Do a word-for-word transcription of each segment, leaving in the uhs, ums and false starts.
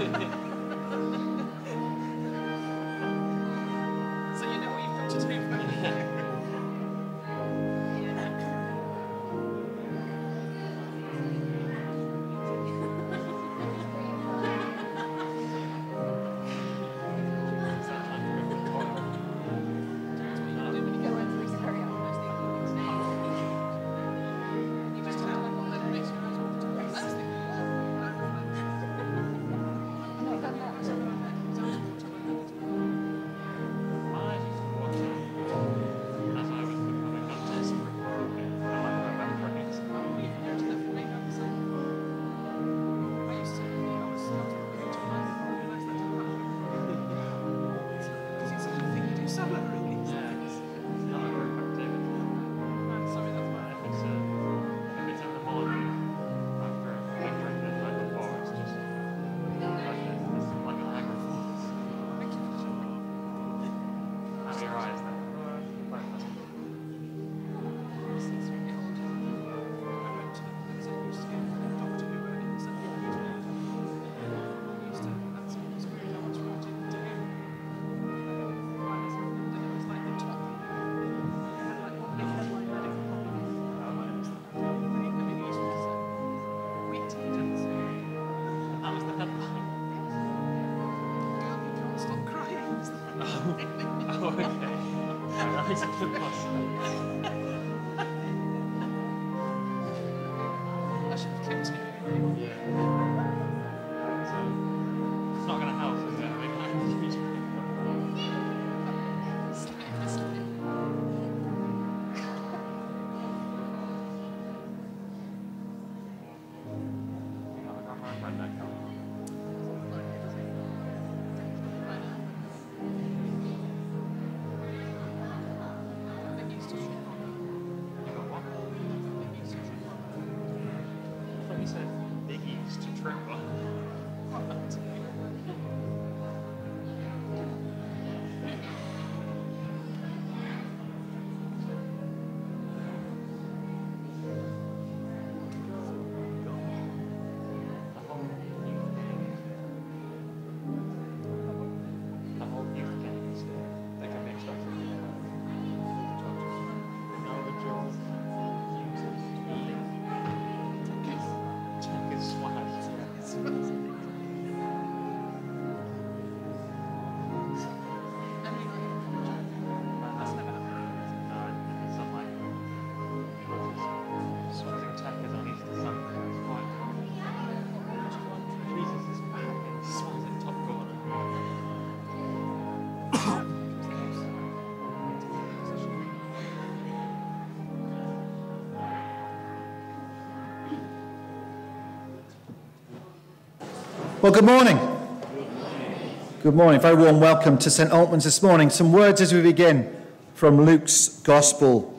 you know what you've got to do. Well, good morning. Good morning. Very warm welcome to St Alkmund's this morning. Some words as we begin from Luke's Gospel.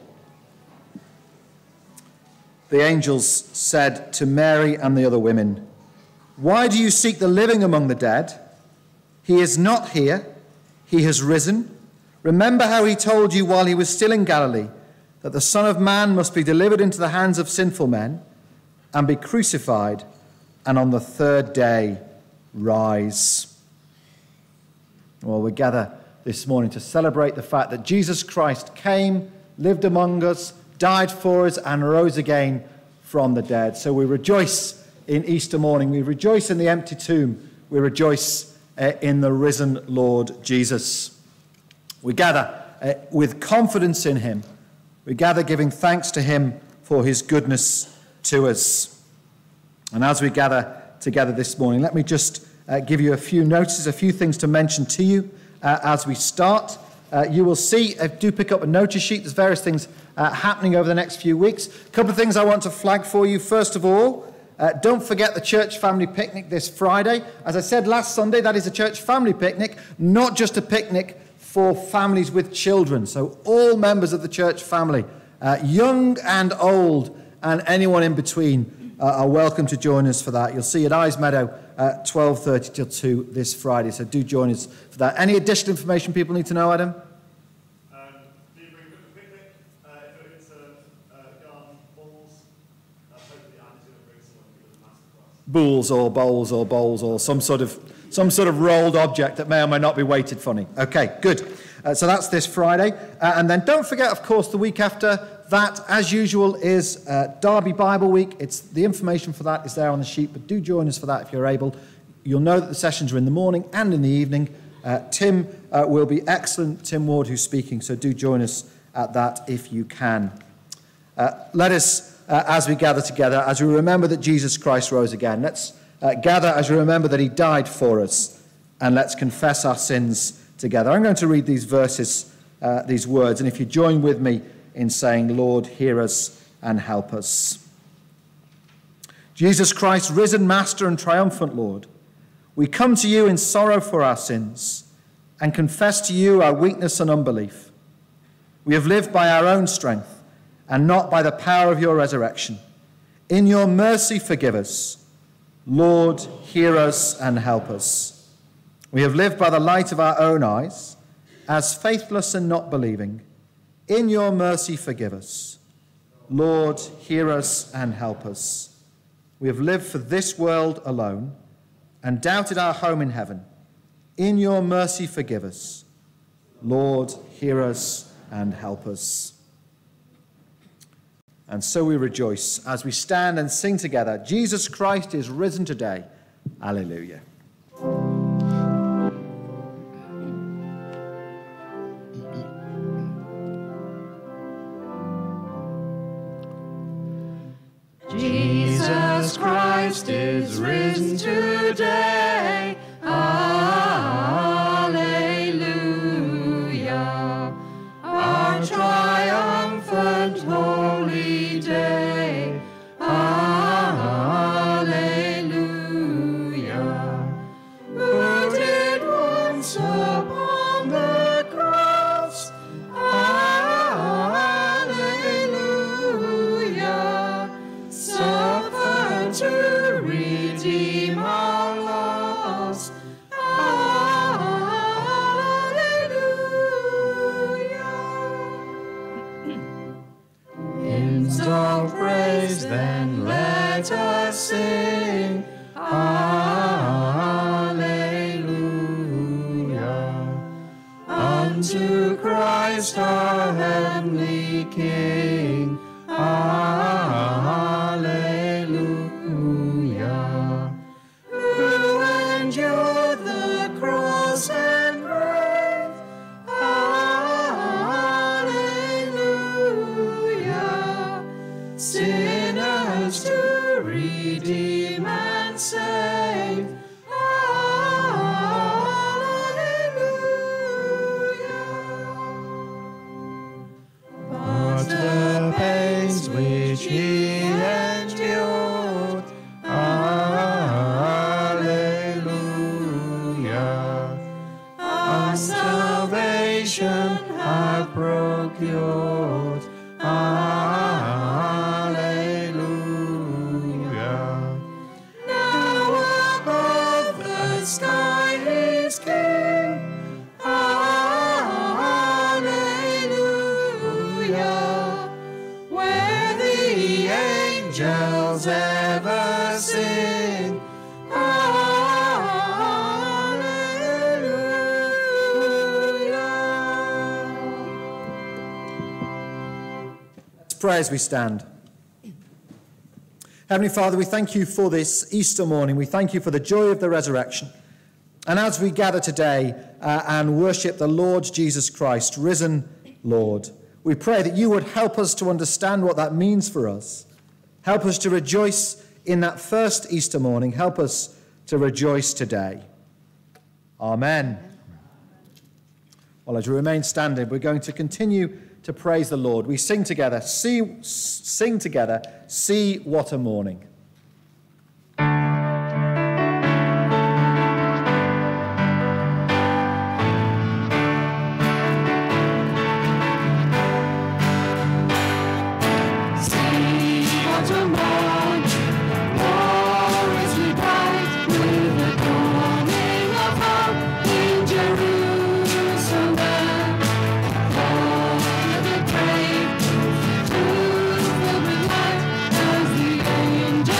The angels said to Mary and the other women, "Why do you seek the living among the dead? He is not here. He has risen. Remember how he told you while he was still in Galilee that the Son of Man must be delivered into the hands of sinful men and be crucified, and on the third day rise." Well, we gather this morning to celebrate the fact that Jesus Christ came, lived among us, died for us, and rose again from the dead. So we rejoice in Easter morning. We rejoice in the empty tomb. We rejoice uh, in the risen Lord Jesus. We gather uh, with confidence in him. We gather giving thanks to him for his goodness to us. And as we gather together this morning, let me just uh, give you a few notices, a few things to mention to you uh, as we start. Uh, you will see, uh, do pick up a notice sheet. There's various things uh, happening over the next few weeks. A couple of things I want to flag for you. First of all, uh, don't forget the church family picnic this Friday. As I said last Sunday, that is a church family picnic, not just a picnic for families with children. So all members of the church family, uh, young and old, and anyone in between, Uh, are welcome to join us for that. You'll see at Eyes Meadow at twelve thirty till two this Friday, so do join us for that. Any additional information people need to know, Adam? Um, do you bring a picnic? Uh, if it's a uh, garden, balls, uh, hopefully Andy's going to bring someone to give us a masterclass. Bulls or bowls or bowls or some sort of some sort of rolled object that may or may not be weighted funny. Okay, good. Uh, so that's this Friday. Uh, and then don't forget, of course, the week after that, as usual, is uh, Derby Bible Week. It's the information for that is there on the sheet, but do join us for that if you're able. You'll know that the sessions are in the morning and in the evening. Uh, Tim uh, will be excellent, Tim Ward, who's speaking, so do join us at that if you can. Uh, let us, uh, as we gather together, as we remember that Jesus Christ rose again, let's uh, gather as we remember that he died for us, and let's confess our sins together. I'm going to read these verses, uh, these words, and if you join with me in saying, Lord, hear us and help us. Jesus Christ, risen Master and triumphant Lord, we come to you in sorrow for our sins and confess to you our weakness and unbelief. We have lived by our own strength and not by the power of your resurrection. In your mercy, forgive us. Lord, hear us and help us. We have lived by the light of our own eyes, as faithless and not believing. In your mercy, forgive us. Lord, hear us and help us. We have lived for this world alone and doubted our home in heaven. In your mercy, forgive us. Lord, hear us and help us. And so we rejoice as we stand and sing together, Jesus Christ is risen today. Alleluia. Jesus Christ is risen today. Alleluia. Our triumphant holy day. Alleluia. Who did once upon the cross. Alleluia. Suffered to redeem our loss. Hymns of praise, then let us sing. Alleluia. Unto Christ our heavenly King. Alleluia. Who endured the cross and grave. Alleluia. Sinners to redeem and save. Alleluia. But the pains which he endured. Alleluia. Our salvation hath procured. Alleluia. Now above the sky is King. Alleluia. Where the angels ever sing. Let's pray as we stand. Heavenly Father, we thank you for this Easter morning. We thank you for the joy of the resurrection. And as we gather today uh, and worship the Lord Jesus Christ, risen Lord, we pray that you would help us to understand what that means for us. Help us to rejoice in that first Easter morning. Help us to rejoice today. Amen. Well, as we remain standing, we're going to continue to praise the Lord. We sing together, see, sing together, see what a morning. Angels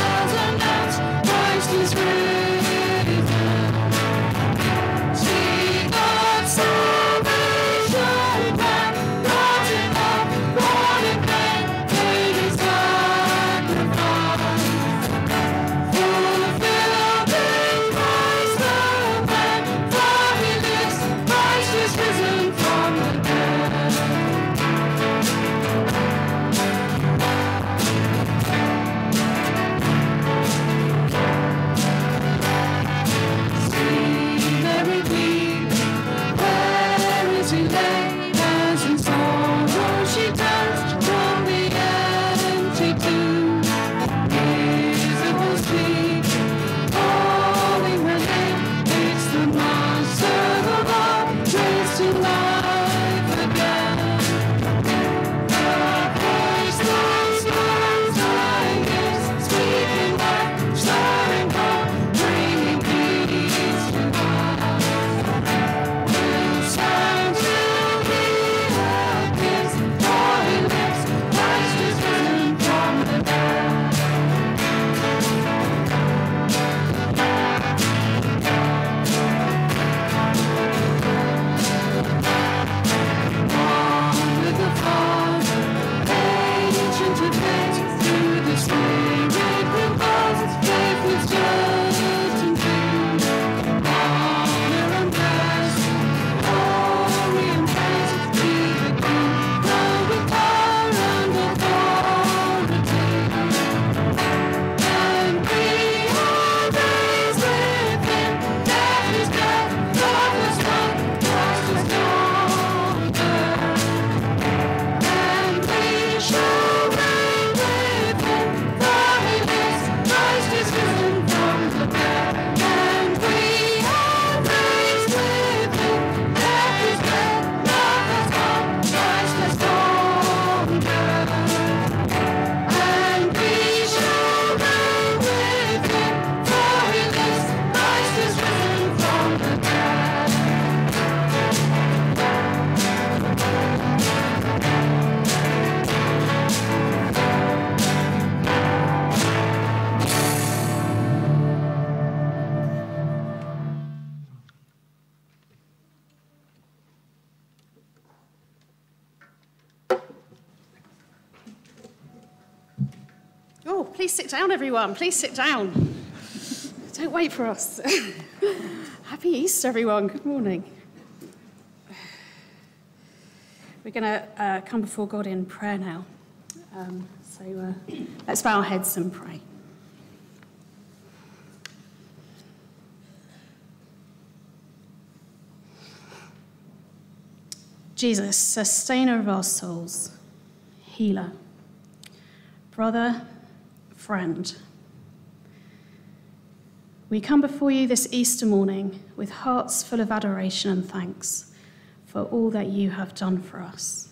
please sit down, everyone. Please sit down. Don't wait for us. Happy Easter, everyone. Good morning. We're going to uh, come before God in prayer now. Um, so uh, let's bow our heads and pray. Jesus, sustainer of our souls, healer, brother, friend, we come before you this Easter morning with hearts full of adoration and thanks for all that you have done for us.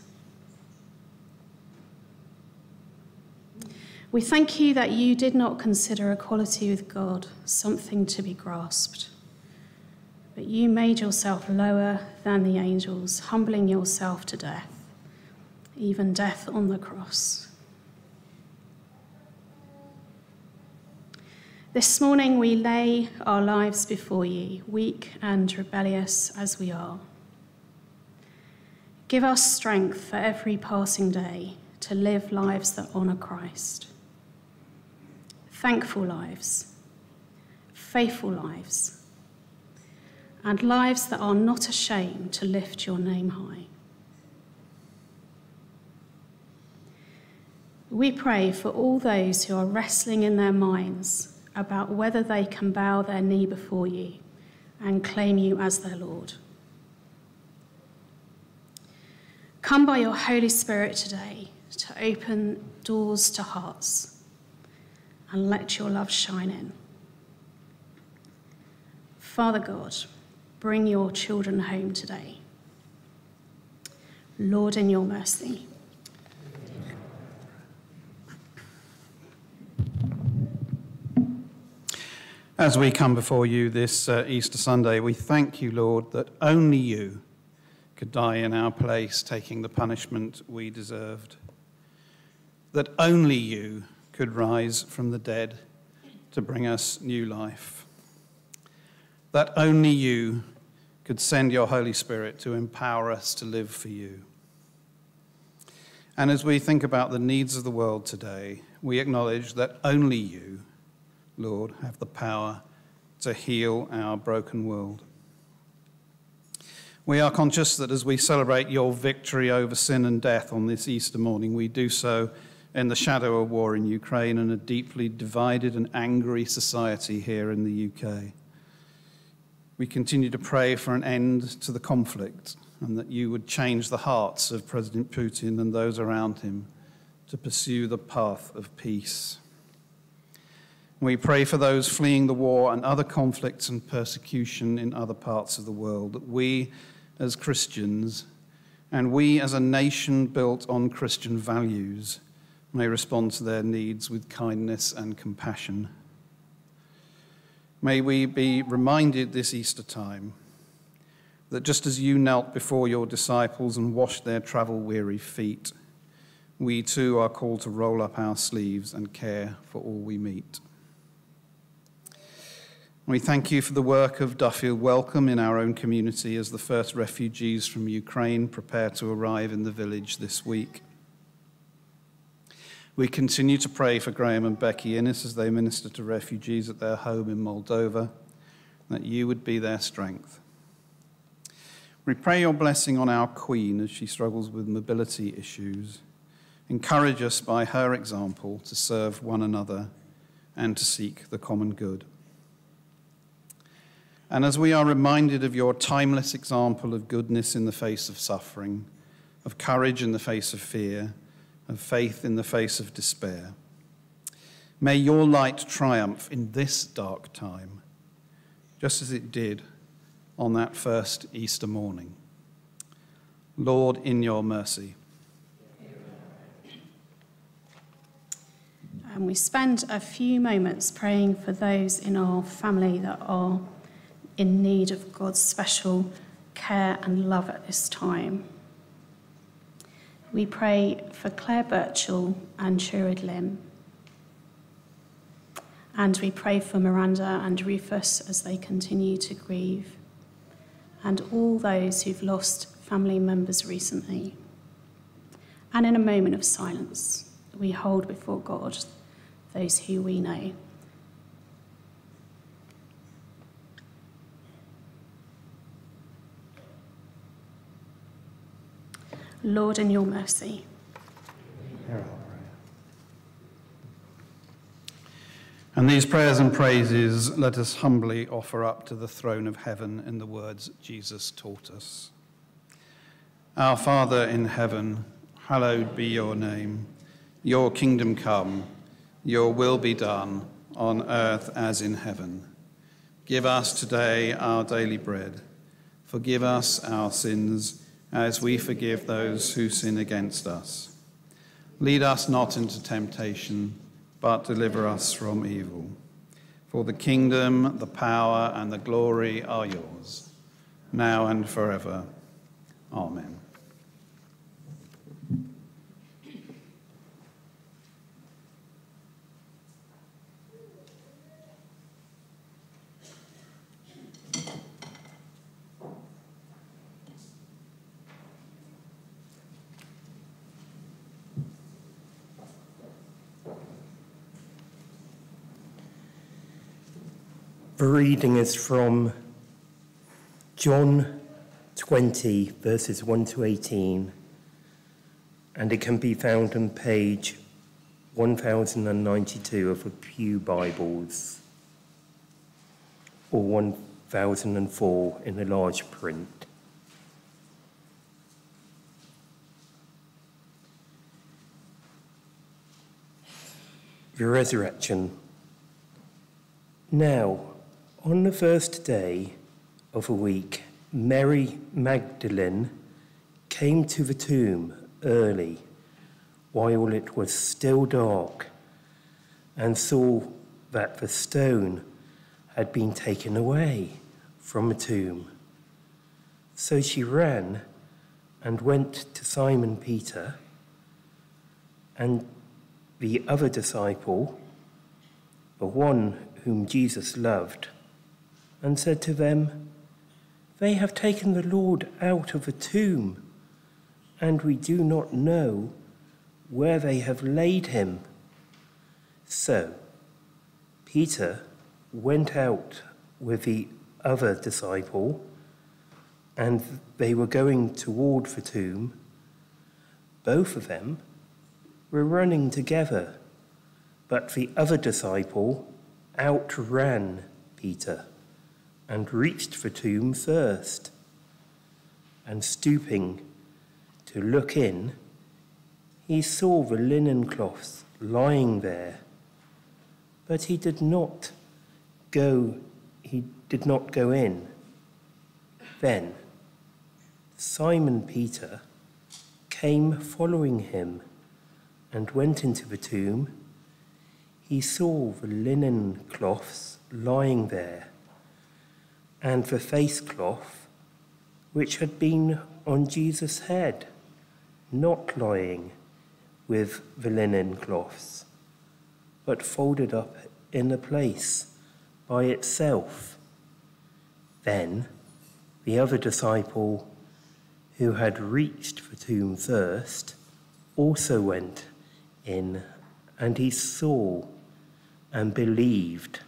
We thank you that you did not consider equality with God something to be grasped, but you made yourself lower than the angels, humbling yourself to death, even death on the cross. This morning we lay our lives before you, weak and rebellious as we are. Give us strength for every passing day to live lives that honour Christ. Thankful lives, faithful lives, and lives that are not ashamed to lift your name high. We pray for all those who are wrestling in their minds about whether they can bow their knee before you and claim you as their Lord. Come by your Holy Spirit today to open doors to hearts and let your love shine in. Father God, bring your children home today. Lord, in your mercy. As we come before you this uh, Easter Sunday, we thank you, Lord, that only you could die in our place, taking the punishment we deserved. That only you could rise from the dead to bring us new life. That only you could send your Holy Spirit to empower us to live for you. And as we think about the needs of the world today, we acknowledge that only you, Lord, have the power to heal our broken world. We are conscious that as we celebrate your victory over sin and death on this Easter morning, we do so in the shadow of war in Ukraine and a deeply divided and angry society here in the U K. We continue to pray for an end to the conflict and that you would change the hearts of President Putin and those around him to pursue the path of peace. We pray for those fleeing the war and other conflicts and persecution in other parts of the world, that we as Christians and we as a nation built on Christian values may respond to their needs with kindness and compassion. May we be reminded this Easter time that just as you knelt before your disciples and washed their travel-weary feet, we too are called to roll up our sleeves and care for all we meet. We thank you for the work of Duffield Welcome in our own community as the first refugees from Ukraine prepare to arrive in the village this week. We continue to pray for Graham and Becky Innes as they minister to refugees at their home in Moldova, that you would be their strength. We pray your blessing on our Queen as she struggles with mobility issues. Encourage us by her example to serve one another and to seek the common good. And as we are reminded of your timeless example of goodness in the face of suffering, of courage in the face of fear, of faith in the face of despair, may your light triumph in this dark time, just as it did on that first Easter morning. Lord, in your mercy. And we spend a few moments praying for those in our family that are in need of God's special care and love at this time. We pray for Claire Birchall and Sherrod Lim. And we pray for Miranda and Rufus as they continue to grieve, and all those who've lost family members recently. And in a moment of silence, we hold before God those who we know. Lord, in your mercy. And these prayers and praises let us humbly offer up to the throne of heaven in the words Jesus taught us. Our Father in heaven, hallowed be your name. Your kingdom come, your will be done on earth as in heaven. Give us today our daily bread. Forgive us our sins as we forgive those who sin against us. Lead us not into temptation, but deliver us from evil. For the kingdom, the power, and the glory are yours, now and forever. Amen. The reading is from John twenty, verses one to eighteen, and it can be found on page one thousand ninety-two of the Pew Bibles, or one thousand four in the large print. The resurrection. Now, on the first day of a week, Mary Magdalene came to the tomb early, while it was still dark, and saw that the stone had been taken away from the tomb. So she ran and went to Simon Peter and the other disciple, the one whom Jesus loved, and said to them, "They have taken the Lord out of the tomb, and we do not know where they have laid him." So Peter went out with the other disciple, and they were going toward the tomb. Both of them were running together, but the other disciple outran Peter and reached the tomb first. And stooping to look in, he saw the linen cloths lying there, but he did not go, he did not go in. Then Simon Peter came following him and went into the tomb. He saw the linen cloths lying there, and the face cloth which had been on Jesus' head, not lying with the linen cloths, but folded up in a place by itself. Then the other disciple, who had reached the tomb first, also went in, and he saw and believed.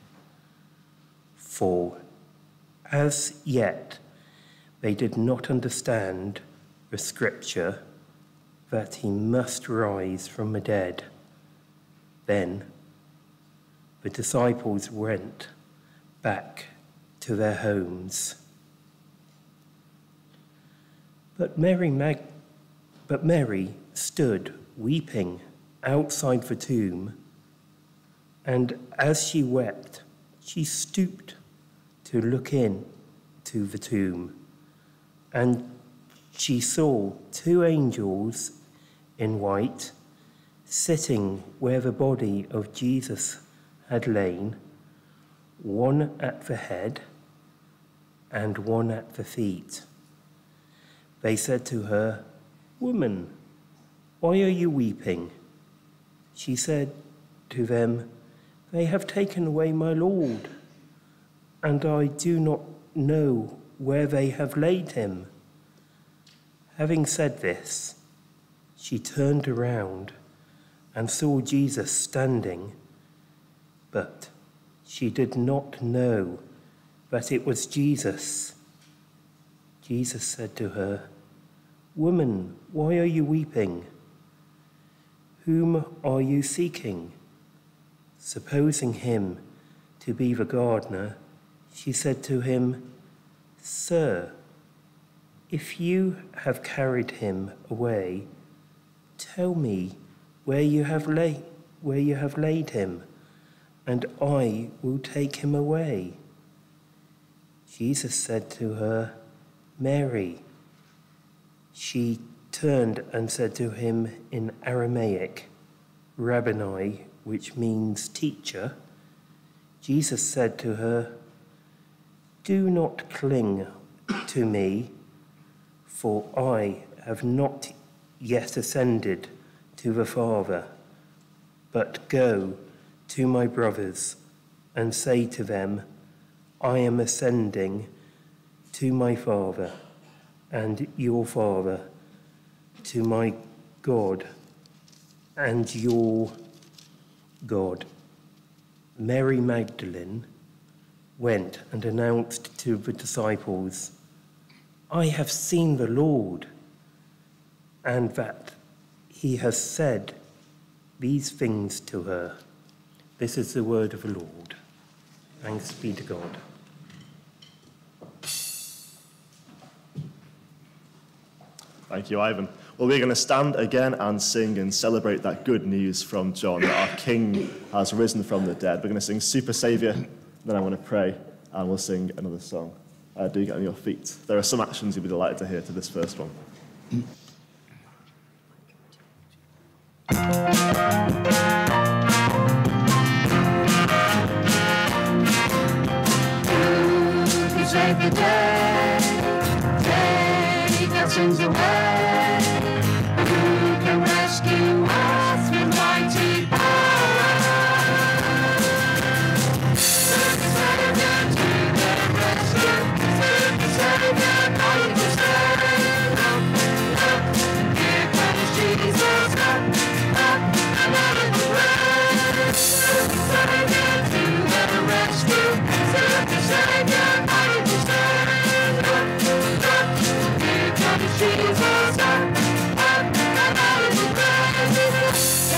For as yet they did not understand the scripture that he must rise from the dead. Then the disciples went back to their homes. But Mary, Mag- but Mary stood weeping outside the tomb, and as she wept, she stooped to look in to the tomb, and she saw two angels in white sitting where the body of Jesus had lain, one at the head and one at the feet. They said to her, "Woman, why are you weeping?" She said to them, "They have taken away my Lord, and I do not know where they have laid him." Having said this, she turned around and saw Jesus standing but she did not know that it was Jesus. Jesus said to her, "Woman, why are you weeping? Whom are you seeking?" Supposing him to be the gardener, she said to him, "Sir, if you have carried him away, tell me where you have laid where you have laid him, and I will take him away." Jesus said to her, "Mary." She turned and said to him in Aramaic, "Rabboni," which means teacher. Jesus said to her, "Do not cling to me, for I have not yet ascended to the Father, but go to my brothers and say to them, I am ascending to my Father and your Father, to my God and your God." Mary Magdalene went and announced to the disciples, "I have seen the Lord," and that he has said these things to her. This is the word of the Lord. Thanks be to God. Thank you, Ivan. Well, we're going to stand again and sing and celebrate that good news from John, that our King has risen from the dead. We're going to sing Super Saviour, then I'm going to pray, and we'll sing another song. Uh, do get on your feet. There are some actions you'll be delighted to hear to this first one. You save the day, take our sins away. Who can rescue us with mighty power? Super Saviour to the rescue, Super Saviour, mighty to save. Look, look, here comes Jesus, up, up, and out of the way. Super Saviour to the rescue, Super Saviour, mighty to save. Look, look, here comes Jesus, up, up, and out of the way.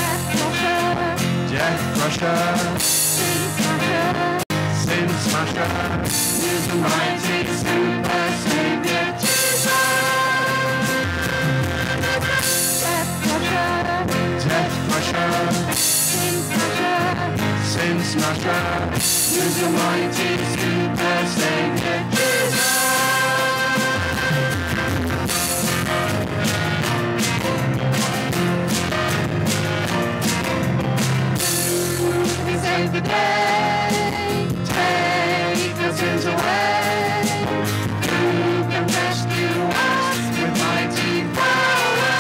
Death crusher, sin smasher, sin smasher, is the mighty Super Saviour Jesus. Death crusher, death crusher, sin smasher, sin smasher, is the mighty Super Saviour Jesus. We save the day, take our sins away. Who can rescue us with mighty power?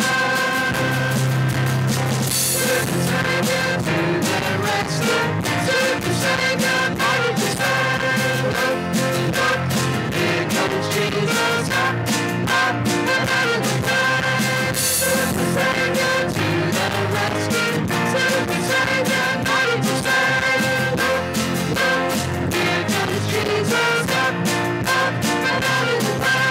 Super Saviour to the rescue, Super Saviour, mighty to save. Look, look, here comes Jesus, up, up, and out of the way. Super Saviour to the rescue, Super Saviour, mighty to save. Look, look, here comes Jesus, up, up, and out of the way.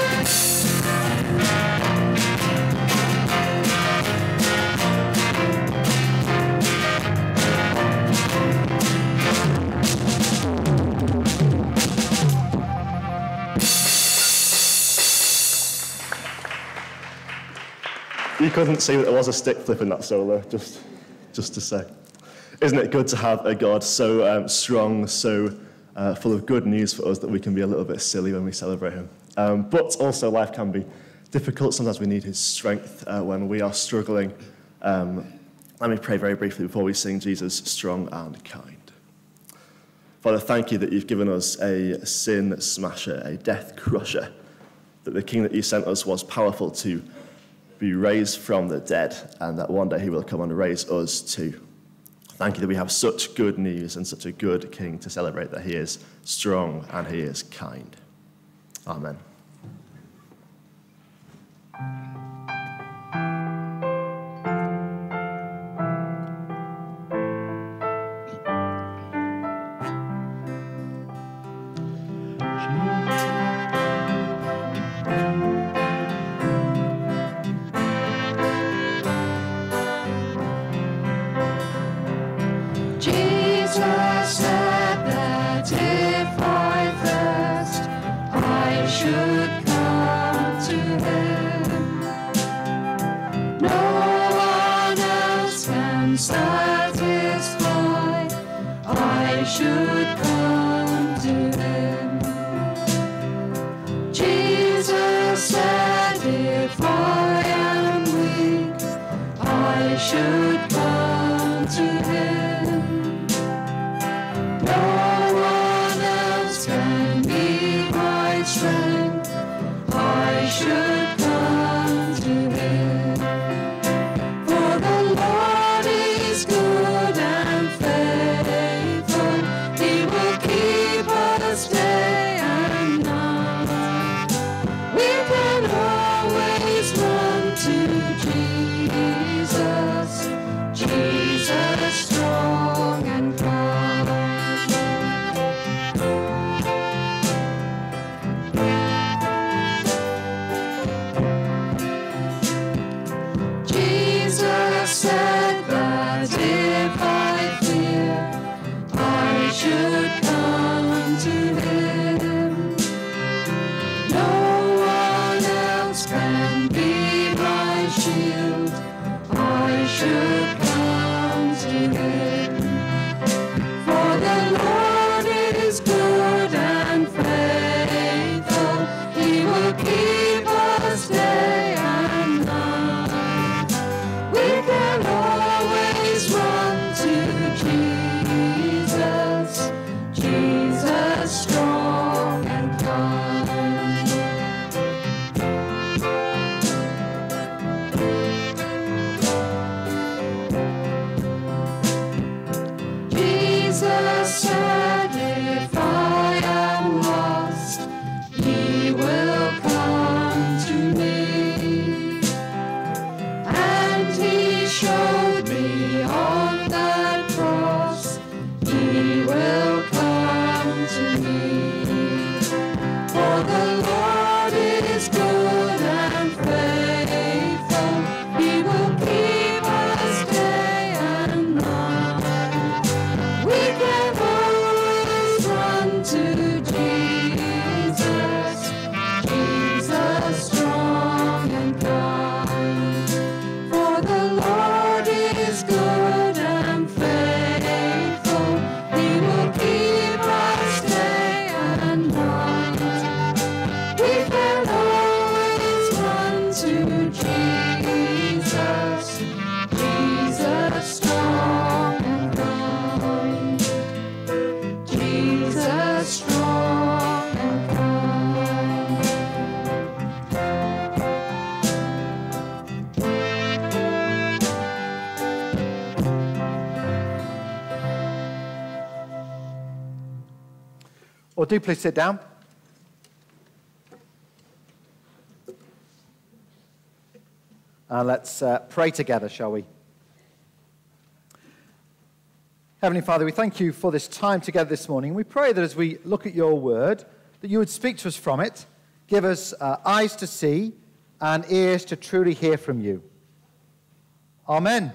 You couldn't see that there was a stick flip in that solo, just, just to say. Isn't it good to have a God so um, strong, so uh, full of good news for us that we can be a little bit silly when we celebrate him? Um, but also life can be difficult. Sometimes we need his strength uh, when we are struggling. Um, let me pray very briefly before we sing Jesus, Strong and Kind. Father, thank you that you've given us a sin smasher, a death crusher, that the King that you sent us was powerful to be raised from the dead, and that one day he will come and raise us too. Thank you that we have such good news and such a good King to celebrate, that he is strong and he is kind. Amen. should come to him. No one else can satisfy. I should come to him. Jesus said, if I am weak, I should come to him. No one else can be my strength. I should come to him. For the Lord is good and faithful. He will keep us day and night. We can always run to Jesus, Jesus strong and kind. Jesus said that if I fear, I should come to him. No one else can be my shield. I should come to him. For the Lord is good and faithful. He will keep us day and night. We can always run to Jesus, Jesus strong and kind. Jesus said, if I am lost, he will come to me. And he showed me on that cross, he will come to me. For the Lord is good and faithful. He will keep us day and night. We can always run to Jesus, Jesus strong and kind. For the Lord is good and faithful. He will keep us day and night. We can always run to Jesus, Jesus strong and kind. Jesus strong and kind. Or do please sit down. And let's uh, pray together, shall we? Heavenly Father, we thank you for this time together this morning. We pray that as we look at your word, that you would speak to us from it, give us uh, eyes to see and ears to truly hear from you. Amen.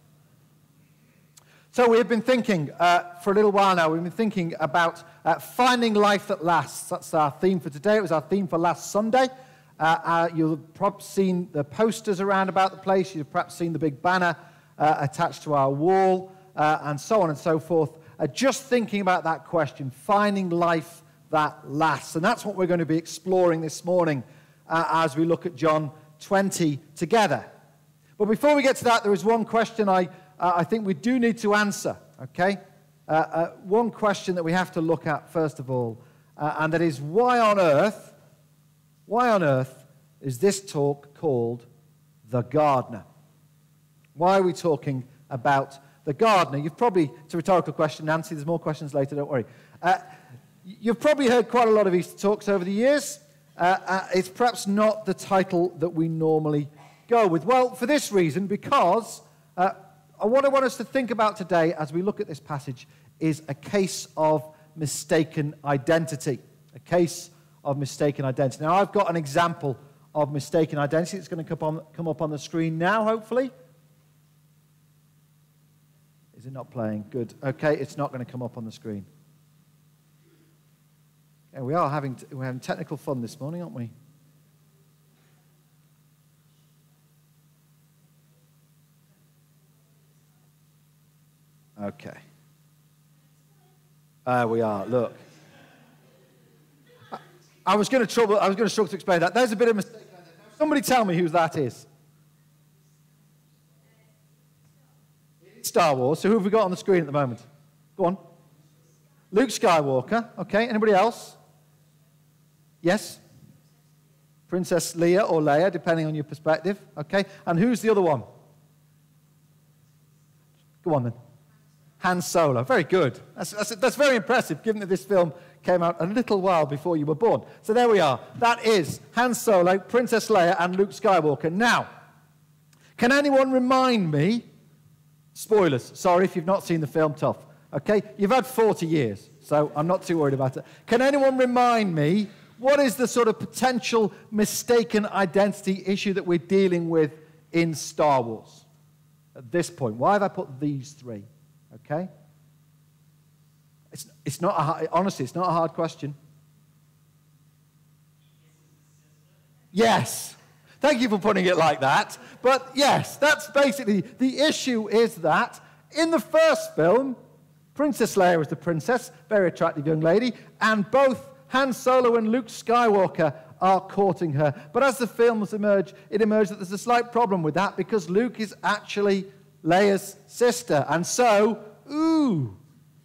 So we have been thinking uh, for a little while now, we've been thinking about uh, finding life that lasts. That's our theme for today. It was our theme for last Sunday. Uh, uh, you'll have perhaps seen the posters around about the place. You've perhaps seen the big banner uh, attached to our wall, uh, and so on and so forth. Uh, just thinking about that question, finding life that lasts. And that's what we're going to be exploring this morning uh, as we look at John twenty together. But before we get to that, there is one question I, uh, I think we do need to answer, okay? Uh, uh, one question that we have to look at first of all, uh, and that is why on earth, why on earth is this talk called The Gardener? Why are we talking about the gardener? You've probably, it's a rhetorical question, Nancy, there's more questions later, don't worry. Uh, you've probably heard quite a lot of Easter talks over the years. Uh, uh, it's perhaps not the title that we normally go with. Well, for this reason, because uh, what I want us to think about today as we look at this passage is a case of mistaken identity. A case of mistaken identity. Now, I've got an example of mistaken identity. It's going to come, on, come up on the screen now, hopefully. Is it not playing? Good. Okay, it's not going to come up on the screen. Yeah, we are having, we're having technical fun this morning, aren't we? Okay. There we are, look. I, I was going to trouble, I was going to struggle to explain that. There's a bit of a mistake. Somebody tell me who that is. Star Wars. So who have we got on the screen at the moment? Go on. Luke Skywalker. Okay, anybody else? Yes? Princess Leia or Leia, depending on your perspective. Okay, and who's the other one? Go on then. Han Solo. Very good. That's, that's, that's very impressive, given that this film came out a little while before you were born. So there we are. That is Han Solo, Princess Leia, and Luke Skywalker. Now, can anyone remind me, spoilers, sorry if you've not seen the film, tough, okay? You've had forty years, so I'm not too worried about it. Can anyone remind me, what is the sort of potential mistaken identity issue that we're dealing with in Star Wars at this point? Why have I put these three? Okay? It's, it's not a hard, honestly, it's not a hard question. Yes. Thank you for putting it like that. But yes, that's basically, the issue is that in the first film, Princess Leia was the princess, very attractive young lady, and both Han Solo and Luke Skywalker are courting her. But as the films emerge, it emerged that there's a slight problem with that because Luke is actually Leia's sister. And so, ooh,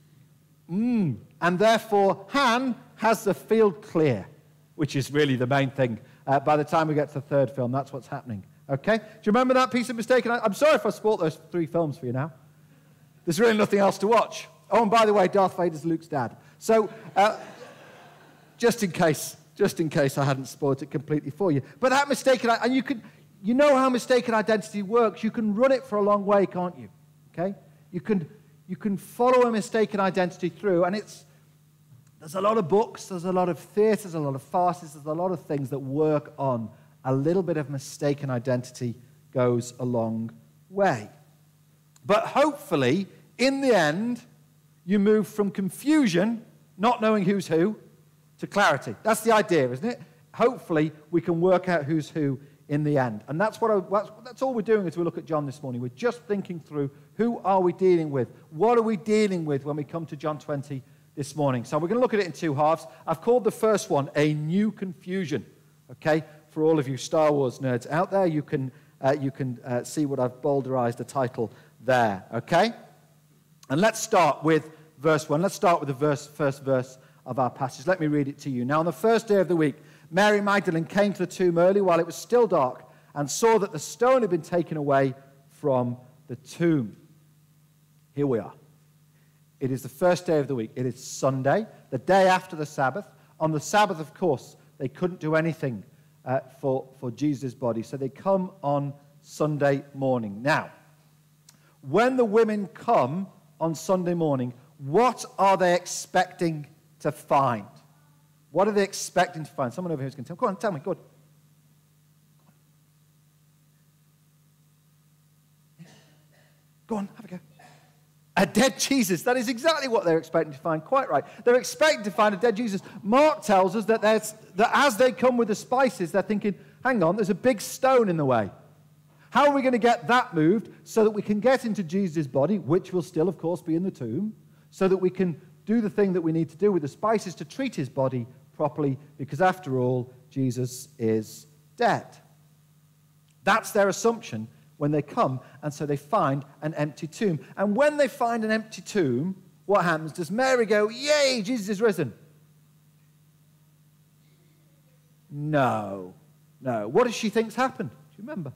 mm, and therefore Han has the field clear, which is really the main thing. Uh, by the time we get to the third film, that's what's happening. Okay? Do you remember that piece of mistake? And I, I'm sorry if I spoiled those three films for you now. There's really nothing else to watch. Oh, and by the way, Darth Vader's Luke's dad. So, uh, just in case, just in case I hadn't spoiled it completely for you. But that mistaken, and you can, you know how mistaken identity works. You can run it for a long way, can't you? Okay? You can, you can follow a mistaken identity through, and it's, there's a lot of books, there's a lot of theatre, there's a lot of farces, there's a lot of things that work on a little bit of mistaken identity goes a long way. But hopefully, in the end, you move from confusion, not knowing who's who, to clarity. That's the idea, isn't it? Hopefully, we can work out who's who in the end. And that's, what I, that's, that's all we're doing as we look at John this morning. We're just thinking through, who are we dealing with? What are we dealing with when we come to John twenty this morning? So we're going to look at it in two halves. I've called the first one A New Confusion. Okay? For all of you Star Wars nerds out there, you can, uh, you can uh, see what I've boulderized the title there. Okay? And let's start with verse one. Let's start with the verse, first verse of our passage. Let me read it to you. Now, on the first day of the week, Mary Magdalene came to the tomb early while it was still dark and saw that the stone had been taken away from the tomb. Here we are. It is the first day of the week. It is Sunday, the day after the Sabbath. On the Sabbath, of course, they couldn't do anything uh, for, for Jesus' body, so they come on Sunday morning. Now, when the women come on Sunday morning, what are they expecting to find? What are they expecting to find? Someone over here is going to tell me. Go on, tell me. Go on. Go on, have a go. A dead Jesus. That is exactly what they're expecting to find. Quite right. They're expecting to find a dead Jesus. Mark tells us that, there's, that as they come with the spices, they're thinking, hang on, there's a big stone in the way. How are we going to get that moved so that we can get into Jesus' body, which will still, of course, be in the tomb, so that we can do the thing that we need to do with the spices to treat his body properly, because after all, Jesus is dead. That's their assumption when they come, and so they find an empty tomb. And when they find an empty tomb, what happens? Does Mary go, yay, Jesus is risen? No. No. What does she think's happened? Do you remember?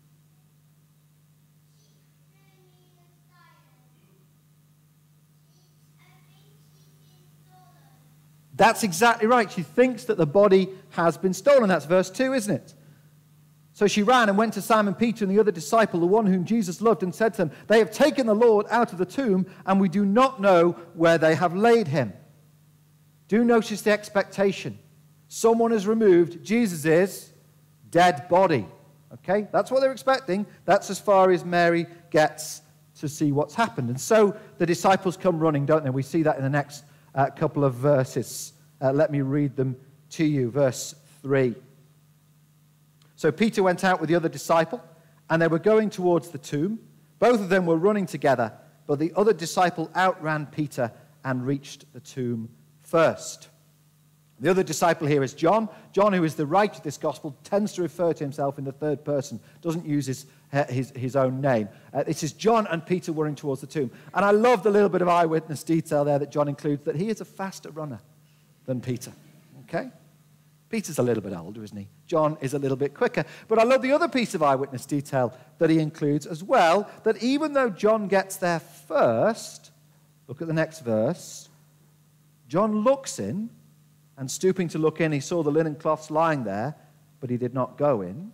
That's exactly right. She thinks that the body has been stolen. That's verse two, isn't it? So she ran and went to Simon Peter and the other disciple, the one whom Jesus loved, and said to them, they have taken the Lord out of the tomb, and we do not know where they have laid him. Do notice the expectation. Someone has removed Jesus' dead body. Okay? That's what they're expecting. That's as far as Mary gets to see what's happened. And so the disciples come running, don't they? We see that in the next uh, couple of verses. Uh, let me read them to you. Verse three. So Peter went out with the other disciple, and they were going towards the tomb. Both of them were running together, but the other disciple outran Peter and reached the tomb first. The other disciple here is John. John, who is the writer of this gospel, tends to refer to himself in the third person, doesn't use his, his, his own name. Uh, this is John and Peter running towards the tomb. And I love the little bit of eyewitness detail there that John includes, that he is a faster runner than Peter. Okay? Peter's a little bit older, isn't he? John is a little bit quicker. But I love the other piece of eyewitness detail that he includes as well, that even though John gets there first, look at the next verse, John looks in, and stooping to look in, he saw the linen cloths lying there, but he did not go in.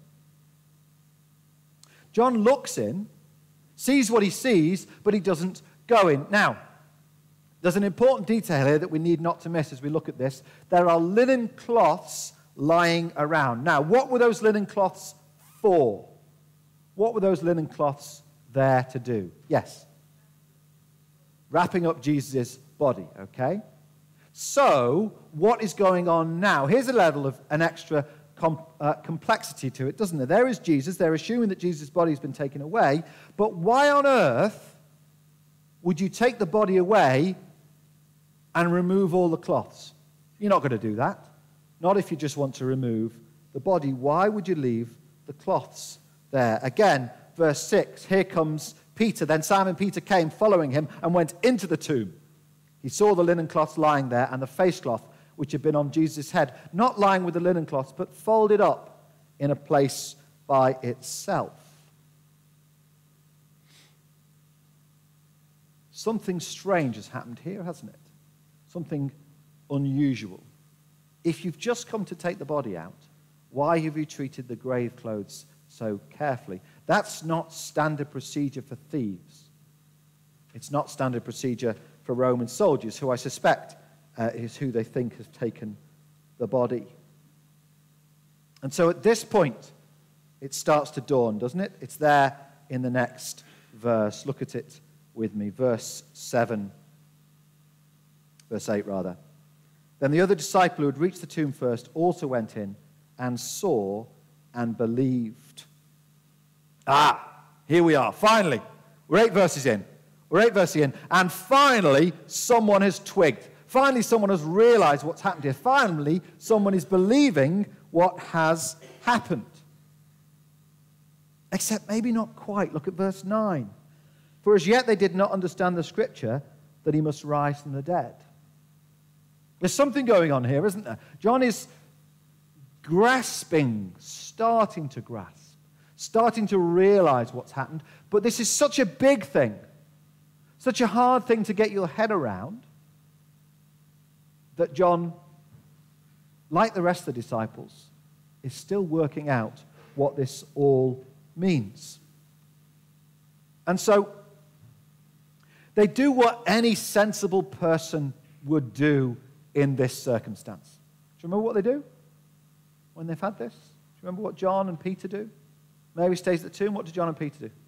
John looks in, sees what he sees, but he doesn't go in. Now, there's an important detail here that we need not to miss as we look at this. There are linen cloths lying around. Now, what were those linen cloths for? What were those linen cloths there to do? Yes. Wrapping up Jesus' body, okay? So, what is going on now? Here's a level of an extra com- uh, complexity to it, doesn't there? There is Jesus. They're assuming that Jesus' body has been taken away. But why on earth would you take the body away and remove all the cloths? You're not going to do that. Not if you just want to remove the body. Why would you leave the cloths there? Again, verse six. Here comes Peter. Then Simon Peter came following him and went into the tomb. He saw the linen cloths lying there and the face cloth which had been on Jesus' head, not lying with the linen cloths, but folded up in a place by itself. Something strange has happened here, hasn't it? Something unusual. If you've just come to take the body out, why have you treated the grave clothes so carefully? That's not standard procedure for thieves. It's not standard procedure for Roman soldiers, who I suspect uh, is who they think has taken the body. And so at this point, it starts to dawn, doesn't it? It's there in the next verse. Look at it with me. Verse seven. Verse eight, rather. Then the other disciple who had reached the tomb first also went in and saw and believed. Ah, here we are. Finally, we're eight verses in. We're eight verses in, and finally, someone has twigged. Finally, someone has realized what's happened here. Finally, someone is believing what has happened. Except maybe not quite. Look at verse nine. For as yet they did not understand the scripture that he must rise from the dead. There's something going on here, isn't there? John is grasping, starting to grasp, starting to realize what's happened. But this is such a big thing. Such a hard thing to get your head around that John, like the rest of the disciples, is still working out what this all means. And so they do what any sensible person would do in this circumstance. Do you remember what they do when they've had this? Do you remember what John and Peter do? Mary stays at the tomb. What do John and Peter do?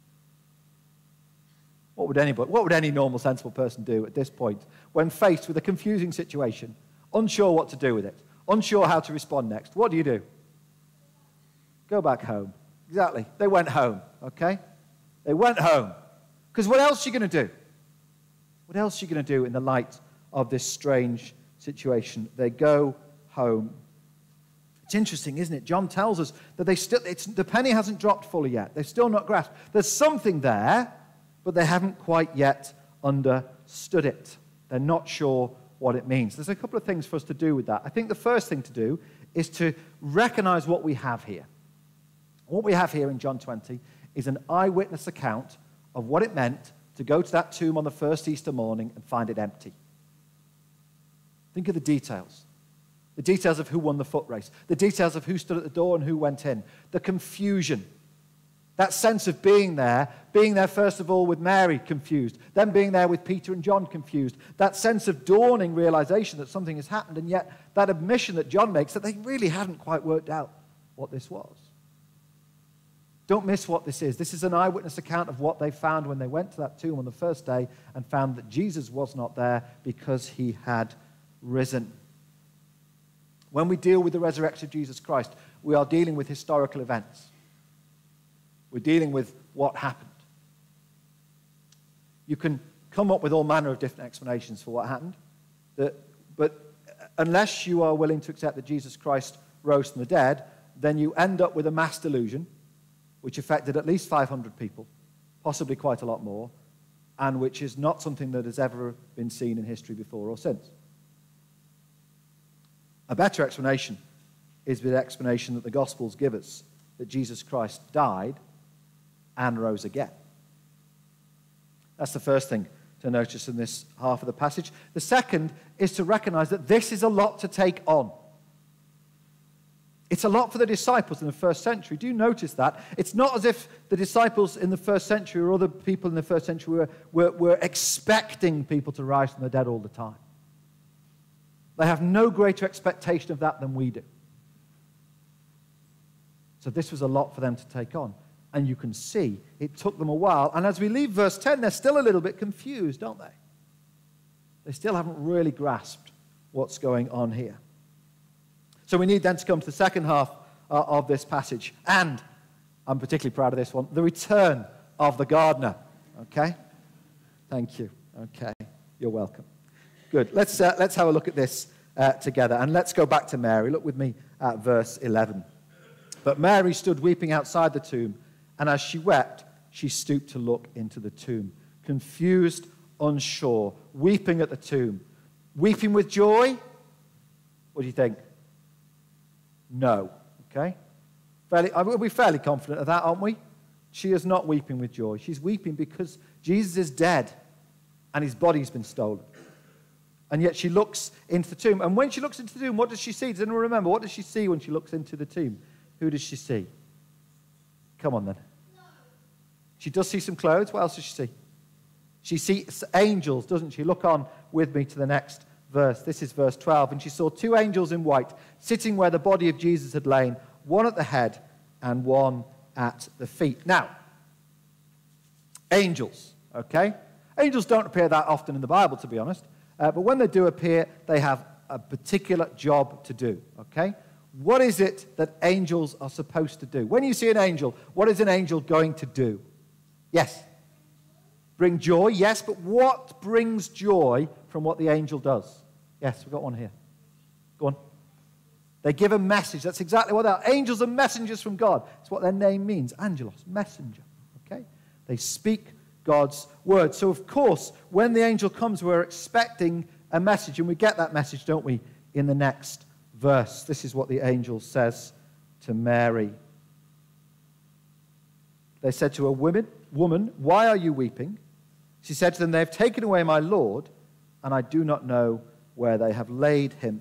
What would anybody, what would any normal, sensible person do at this point when faced with a confusing situation, unsure what to do with it, unsure how to respond next? What do you do? Go back home. Exactly. They went home, okay? They went home. Because what else are you going to do? What else are you going to do in the light of this strange situation? They go home. It's interesting, isn't it? John tells us that they still, it's, the penny hasn't dropped fully yet. They've still not grasped. There's something there, but they haven't quite yet understood it. They're not sure what it means. There's a couple of things for us to do with that. I think the first thing to do is to recognize what we have here. What we have here in John twenty is an eyewitness account of what it meant to go to that tomb on the first Easter morning and find it empty. Think of the details. The details of who won the foot race. The details of who stood at the door and who went in. The confusion. That sense of being there, being there first of all with Mary confused, then being there with Peter and John confused. That sense of dawning realization that something has happened, and yet that admission that John makes that they really hadn't quite worked out what this was. Don't miss what this is. This is an eyewitness account of what they found when they went to that tomb on the first day and found that Jesus was not there because he had risen. When we deal with the resurrection of Jesus Christ, we are dealing with historical events. We're dealing with what happened. You can come up with all manner of different explanations for what happened, that, but unless you are willing to accept that Jesus Christ rose from the dead, then you end up with a mass delusion, which affected at least five hundred people, possibly quite a lot more, and which is not something that has ever been seen in history before or since. A better explanation is the explanation that the Gospels give us, that Jesus Christ died and rose again. That's the first thing to notice in this half of the passage. The second is to recognize that this is a lot to take on. It's a lot for the disciples in the first century. Do you notice that? It's not as if the disciples in the first century or other people in the first century were, were, were expecting people to rise from the dead all the time. They have no greater expectation of that than we do. So this was a lot for them to take on. And you can see it took them a while. And as we leave verse ten, they're still a little bit confused, aren't they? They still haven't really grasped what's going on here. So we need then to come to the second half uh, of this passage. And I'm particularly proud of this one, the return of the gardener. Okay? Thank you. Okay. You're welcome. Good. Let's, uh, let's have a look at this uh, together. And let's go back to Mary. Look with me at verse eleven. But Mary stood weeping outside the tomb, and as she wept, she stooped to look into the tomb, confused, unsure, weeping at the tomb. Weeping with joy? What do you think? No. Okay? Fairly, we'll be fairly confident of that, aren't we? She is not weeping with joy. She's weeping because Jesus is dead and his body's been stolen. And yet she looks into the tomb. And when she looks into the tomb, what does she see? Does anyone remember? What does she see when she looks into the tomb? Who does she see? Come on then. She does see some clothes. What else does she see? She sees angels, doesn't she? Look on with me to the next verse. This is verse twelve. And she saw two angels in white sitting where the body of Jesus had lain, one at the head and one at the feet. Now, angels, okay? Angels don't appear that often in the Bible, to be honest. Uh, but when they do appear, they have a particular job to do, okay? What is it that angels are supposed to do? When you see an angel, what is an angel going to do? Yes. Bring joy, yes, but what brings joy from what the angel does? Yes, we've got one here. Go on. They give a message. That's exactly what they are. Angels are messengers from God. That's what their name means. Angelos, messenger. Okay? They speak God's word. So, of course, when the angel comes, we're expecting a message, and we get that message, don't we, in the next verse. This is what the angel says to Mary. They said to a woman, woman, why are you weeping? She said to them, they have taken away my Lord, and I do not know where they have laid him.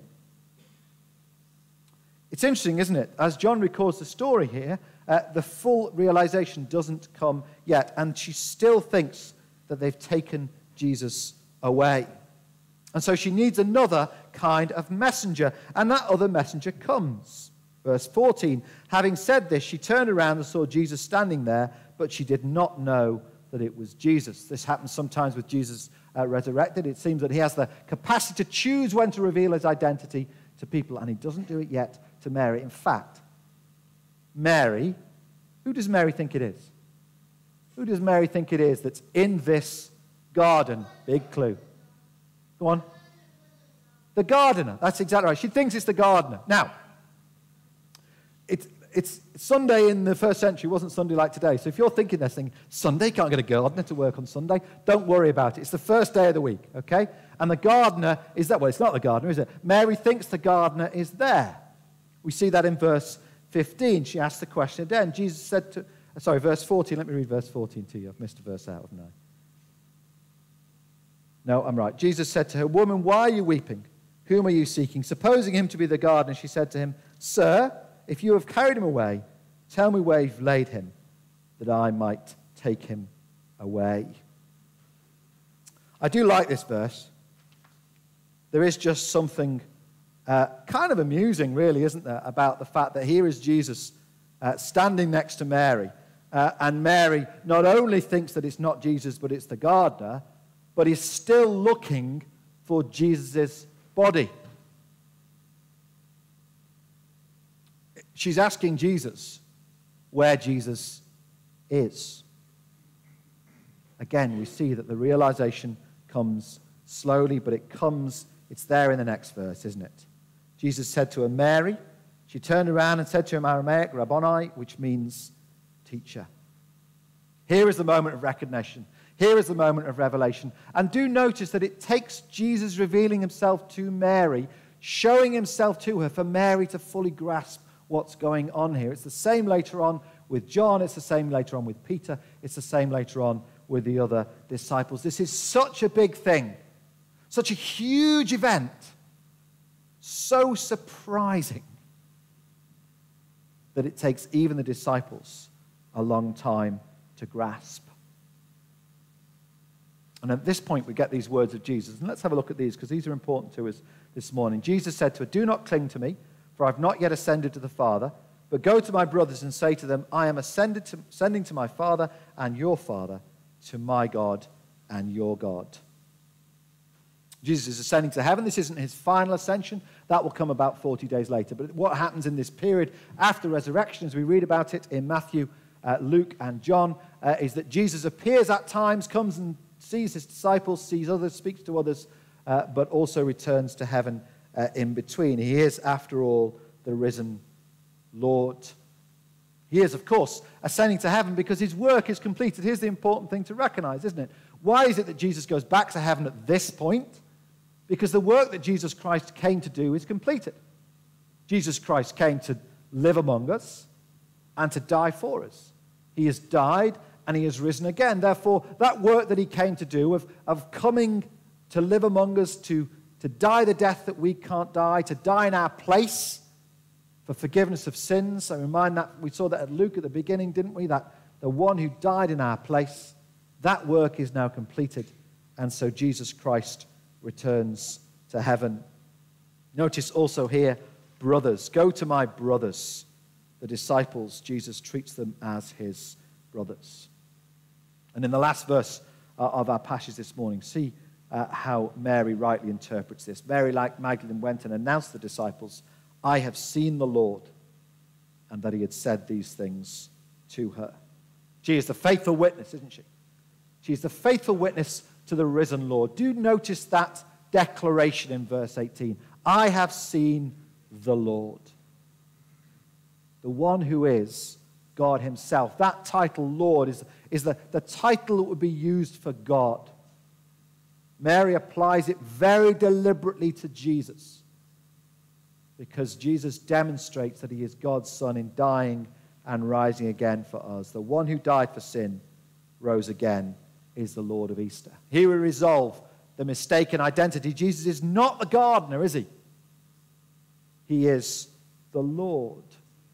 It's interesting, isn't it? As John records the story here, uh, the full realization doesn't come yet, and she still thinks that they've taken Jesus away. And so she needs another kind of messenger, and that other messenger comes. Verse fourteen, having said this, she turned around and saw Jesus standing there, but she did not know that it was Jesus. This happens sometimes with Jesus uh, resurrected. It seems that he has the capacity to choose when to reveal his identity to people, and he doesn't do it yet to Mary. In fact, Mary, who does Mary think it is? Who does Mary think it is that's in this garden? Big clue. Go on. The gardener. That's exactly right. She thinks it's the gardener. Now, it's, it's Sunday in the first century. It wasn't Sunday like today. So if you're thinking this thing, Sunday, can't get a gardener to work on Sunday, don't worry about it. It's the first day of the week, okay? And the gardener is there. Well, it's not the gardener, is it? Mary thinks the gardener is there. We see that in verse fifteen. She asked the question again. Jesus said to, sorry, verse fourteen. Let me read verse fourteen to you. I've missed a verse out, haven't I? No, I'm right. Jesus said to her, woman, why are you weeping? Whom are you seeking? Supposing him to be the gardener, she said to him, sir, if you have carried him away, tell me where you've laid him, that I might take him away. I do like this verse. There is just something uh, kind of amusing, really, isn't there, about the fact that here is Jesus uh, standing next to Mary, uh, and Mary not only thinks that it's not Jesus, but it's the gardener, but is still looking for Jesus' body. She's asking Jesus where Jesus is. Again, we see that the realization comes slowly, but it comes, it's there in the next verse, isn't it? Jesus said to her, Mary. She turned around and said to him, Aramaic, Rabboni, which means teacher. Here is the moment of recognition. Here is the moment of revelation. And do notice that it takes Jesus revealing himself to Mary, showing himself to her, for Mary to fully grasp what's going on here. It's the same later on with John. It's the same later on with Peter. It's the same later on with the other disciples. This is such a big thing, such a huge event, so surprising that it takes even the disciples a long time to grasp. And at this point, we get these words of Jesus. And let's have a look at these, because these are important to us this morning. Jesus said to her, do not cling to me, for I've not yet ascended to the Father, but go to my brothers and say to them, I am ascended to, ascending to my Father and your Father, to my God and your God. Jesus is ascending to heaven. This isn't his final ascension. That will come about forty days later. But what happens in this period after resurrection, as we read about it in Matthew, uh, Luke, and John, uh, is that Jesus appears at times, comes and sees his disciples, sees others, speaks to others, uh, but also returns to heaven uh, in between. He is, after all, the risen Lord. He is, of course, ascending to heaven because his work is completed. Here's the important thing to recognize, isn't it? Why is it that Jesus goes back to heaven at this point? Because the work that Jesus Christ came to do is completed. Jesus Christ came to live among us and to die for us. He has died and he has risen again. Therefore, that work that he came to do of, of coming to live among us, to, to die the death that we can't die, to die in our place for forgiveness of sins. I remind that we saw that at Luke at the beginning, didn't we? That the one who died in our place, that work is now completed. And so Jesus Christ returns to heaven. Notice also here, brothers. Go to my brothers. The disciples, Jesus treats them as his brothers. And in the last verse uh, of our passage this morning, see uh, how Mary rightly interprets this. Mary, like Magdalene, went and announced to the disciples, I have seen the Lord, and that he had said these things to her. She is the faithful witness, isn't she? She is the faithful witness to the risen Lord. Do notice that declaration in verse eighteen. I have seen the Lord. The one who is God himself. That title, Lord, is, is the, the title that would be used for God. Mary applies it very deliberately to Jesus, because Jesus demonstrates that he is God's Son in dying and rising again for us. The one who died for sin rose again is the Lord of Easter. Here we resolve the mistaken identity. Jesus is not the gardener, is he? He is the Lord.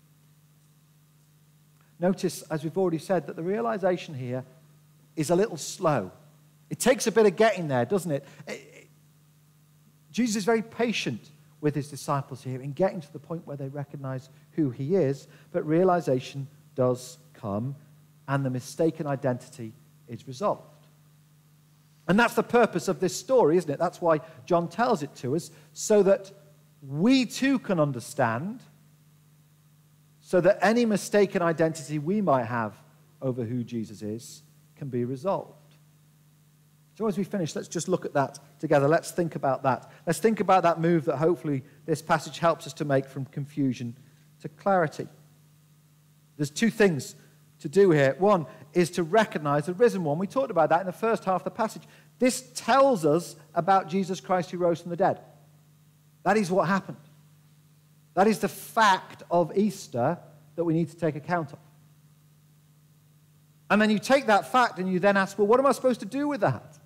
Notice, as we've already said, that the realization here is a little slow. It takes a bit of getting there, doesn't it? it, it Jesus is very patient with his disciples here in getting to the point where they recognize who he is, but realization does come, and the mistaken identity is resolved. And that's the purpose of this story, isn't it? That's why John tells it to us, so that we too can understand, so that any mistaken identity we might have over who Jesus is can be resolved. So as we finish, let's just look at that together. Let's think about that. Let's think about that move that hopefully this passage helps us to make from confusion to clarity. There's two things to do here. One is to recognize the risen one. We talked about that in the first half of the passage. This tells us about Jesus Christ who rose from the dead. That is what happened. That is the fact of Easter that we need to take account of. And then you take that fact and you then ask, well, what am I supposed to do with that?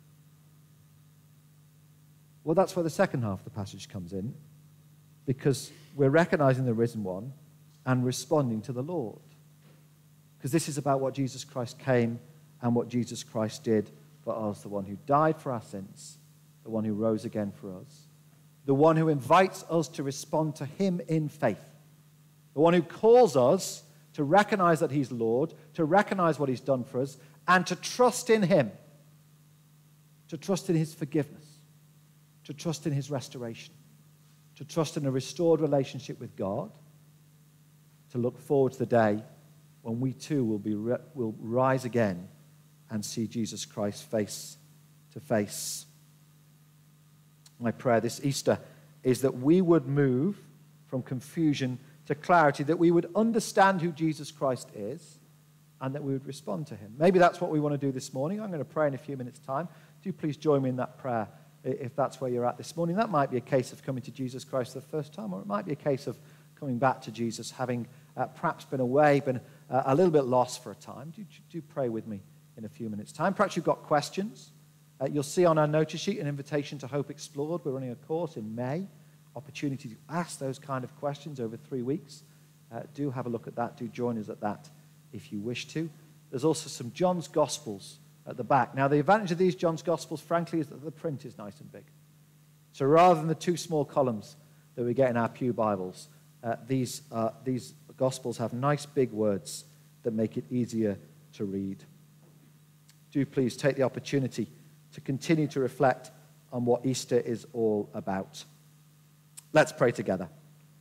Well, that's where the second half of the passage comes in, because we're recognizing the risen one and responding to the Lord. Because this is about what Jesus Christ came and what Jesus Christ did for us, the one who died for our sins, the one who rose again for us, the one who invites us to respond to him in faith, the one who calls us to recognize that he's Lord, to recognize what he's done for us, and to trust in him, to trust in his forgiveness, to trust in his restoration, to trust in a restored relationship with God, to look forward to the day when we too will, be, will rise again and see Jesus Christ face to face. My prayer this Easter is that we would move from confusion to clarity, that we would understand who Jesus Christ is, and that we would respond to him. Maybe that's what we want to do this morning. I'm going to pray in a few minutes' time. Do please join me in that prayer if that's where you're at this morning. That might be a case of coming to Jesus Christ for the first time, or it might be a case of coming back to Jesus, having uh, perhaps been away, been uh, a little bit lost for a time. Do, do pray with me in a few minutes' time. Perhaps you've got questions. Uh, you'll see on our notice sheet an invitation to Hope Explored. We're running a course in May. Opportunity to ask those kind of questions over three weeks. Uh, do have a look at that. Do join us at that if you wish to. There's also some John's Gospels at the back. Now, the advantage of these John's Gospels, frankly, is that the print is nice and big. So rather than the two small columns that we get in our pew Bibles, uh, these, uh, these Gospels have nice big words that make it easier to read. Do please take the opportunity to continue to reflect on what Easter is all about. Let's pray together.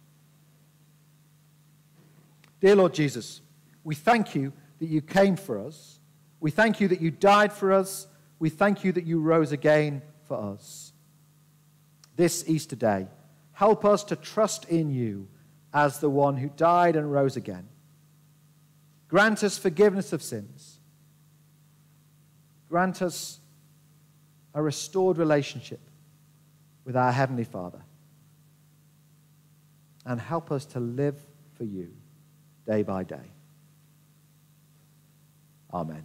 Dear Lord Jesus, we thank you that you came for us. We thank you that you died for us. We thank you that you rose again for us. This Easter day, help us to trust in you as the one who died and rose again. Grant us forgiveness of sins. Grant us a restored relationship with our Heavenly Father. And help us to live for you day by day. Amen.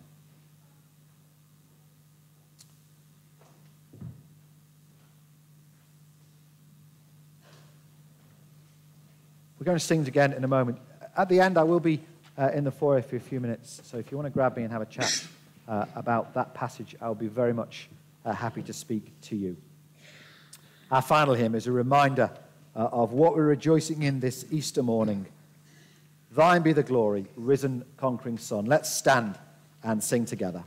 We're going to sing again in a moment. At the end, I will be uh, in the foyer for a few minutes. So if you want to grab me and have a chat uh, about that passage, I'll be very much uh, happy to speak to you. Our final hymn is a reminder uh, of what we're rejoicing in this Easter morning. Thine be the glory, risen, conquering Son. Let's stand and sing together.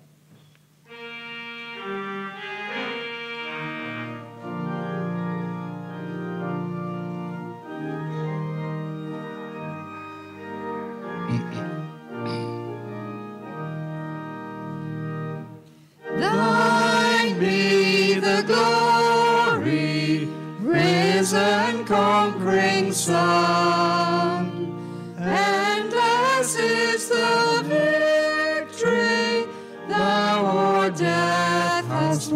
Thine be the glory, risen, conquering Son. Endless is the victory thou o'er death hast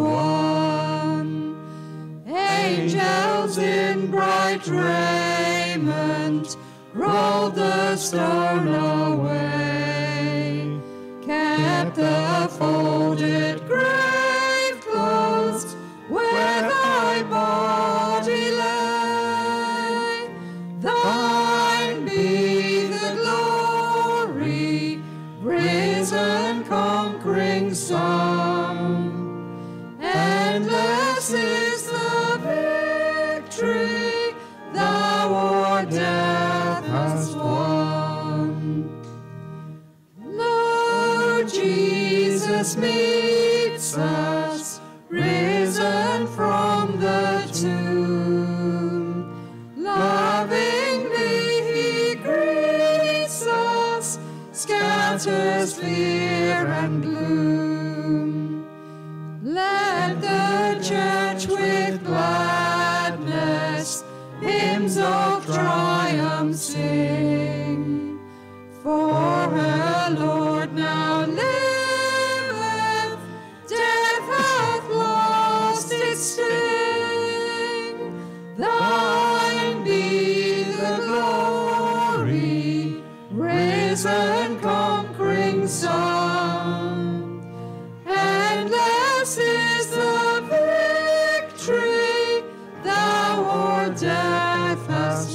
won. Angels in bright raiment rolled the stone away, kept the folded grave closed where thy body lay. Thine be the glory, risen, conquering Son. Endless is the victory thou o'er death hast won. Lord Jesus meets us, risen from the tomb. Lovingly he greets us, scatters fear and gloom. Let the church with gladness hymns of triumph sing, for her Lord now liveth, death hath lost its sting. Thine be the glory, risen, conquering Son. Endless is the victory thou o'er death hast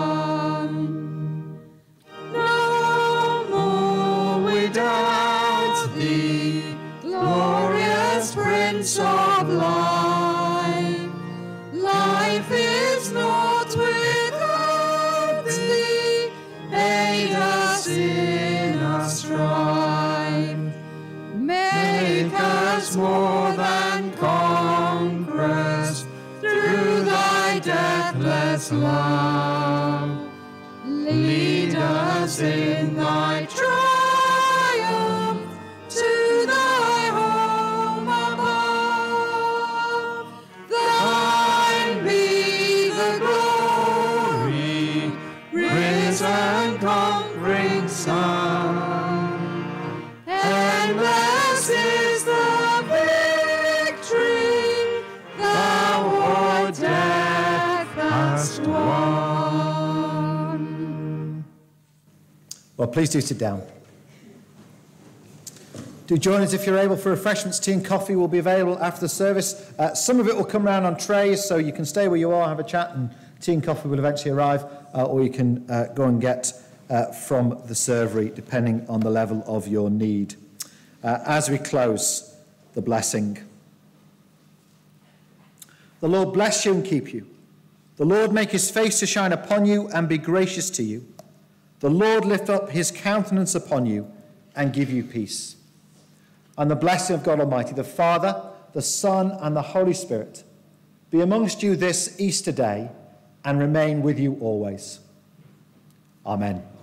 won. No more we doubt thee, glorious Prince of life. Life is not without thee, aid us in our strife. Make us more than conquerors through thy deathless love. Lead us us in thy triumph to thy home above. Thine be the glory, risen conquering Son. Endless is the victory thou o'er death hast won. Well, please do sit down. Do join us if you're able for refreshments. Tea and coffee will be available after the service. Uh, some of it will come round on trays, so you can stay where you are, have a chat, and tea and coffee will eventually arrive, uh, or you can uh, go and get uh, from the servery, depending on the level of your need. Uh, as we close, the blessing. The Lord bless you and keep you. The Lord make his face to shine upon you and be gracious to you. The Lord lift up his countenance upon you and give you peace. And the blessing of God Almighty, the Father, the Son, and the Holy Spirit be amongst you this Easter day and remain with you always. Amen.